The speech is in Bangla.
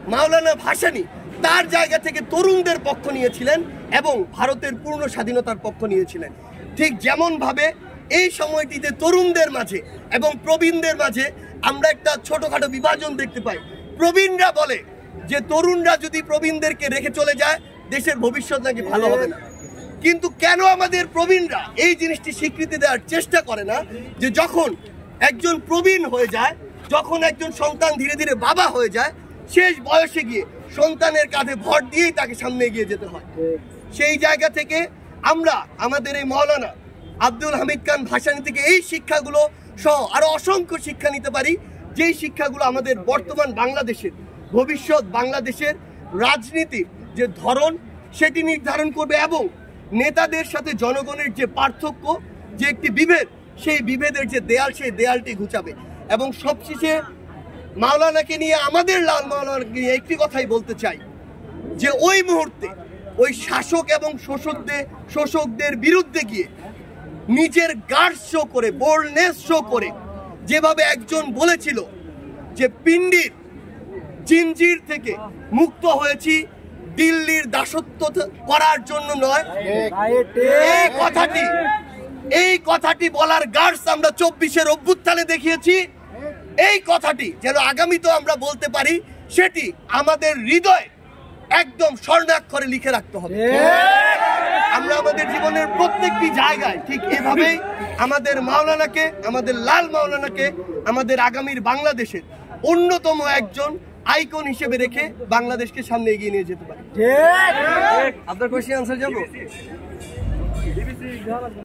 মাওলানা ভাসানী তার জায়গা থেকে তরুণদের পক্ষ নিয়েছিলেন এবং ভারতের পূর্ণ স্বাধীনতার পক্ষ নিয়েছিলেন। ঠিক যেমনভাবে এই সময়টিতে তরুণদের মাঝে এবং প্রবীণদের মাঝে আমরা একটা ছোটখাটো বিভাজন দেখতে পাই। প্রবীণরা বলে যে তরুণরা যদি প্রবীণদেরকে রেখে চলে যায় দেশের ভবিষ্যৎ নাকি ভালো হবে না। কিন্তু কেন আমাদের প্রবীণরা এই জিনিসটি স্বীকৃতি দেওয়ার চেষ্টা করে না যে যখন একজন প্রবীণ হয়ে যায়, যখন একজন সন্তান ধীরে ধীরে বাবা হয়ে যায়, শেষ বয়সে গিয়ে সন্তানের কাঁধে ভর দিয়েই তাকে সামনে এগিয়ে যেতে হয়। সেই জায়গা থেকে আমরা আমাদের এই মাওলানা আব্দুল হামিদ খান ভাসানী থেকে এই শিক্ষাগুলো সহ আরো অসংখ্য শিক্ষা নিতে পারি, যেই শিক্ষাগুলো আমাদের বর্তমান বাংলাদেশের ভবিষ্যৎ বাংলাদেশের রাজনীতির যে ধরন সেটি নির্ধারণ করবে এবং নেতাদের সাথে জনগণের যে পার্থক্য, যে একটি বিভেদ, সেই বিভেদের যে দেয়াল, সেই দেয়ালটি ঘুচাবে। এবং সবশেষে মাওলানাকে নিয়ে, আমাদের লাল মাওলানাকে নিয়ে একটি কথাই বলতে চাই যে ওই মুহূর্তে ওই শাসক এবং শোষকদের বিরুদ্ধে গিয়ে নিজের গার্ড শো করে, বোল্ডনেস শো করে, যেভাবে একজন বলেছিল যে পিণ্ডির জিনজির থেকে মুক্ত হয়েছি, দিল্লির দাসত্ব করার জন্য নয়, এই কথাটি বলার গার্ডস আমরা 24-এর অভ্যুত্থানে দেখিয়েছি। এই কথাটি যেন আগামীতেও আমরা বলতে পারি, সেটি আমাদের হৃদয়ে একদম স্বর্ণাক্ষরে লিখে রাখতে হবে। আমরা আমাদের জীবনের প্রত্যেকটি জায়গায় ঠিক এভাবেই আমাদের মাওলানাকে, আমাদের লাল মাওলানাকে আমাদের আগামীর বাংলাদেশের অন্যতম একজন আইকন হিসেবে রেখে বাংলাদেশকে সামনে এগিয়ে নিয়ে যেতে পারি। আপনার কোয়েশ্চেন আনসার যাবো।